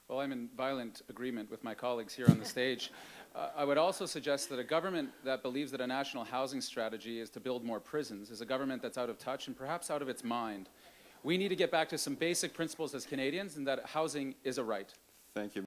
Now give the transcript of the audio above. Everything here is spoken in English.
Well, I'm in violent agreement with my colleagues here on the stage. I would also suggest that a government that believes that a national housing strategy is to build more prisons is a government that's out of touch and perhaps out of its mind. We need to get back to some basic principles as Canadians, and that housing is a right. Thank you.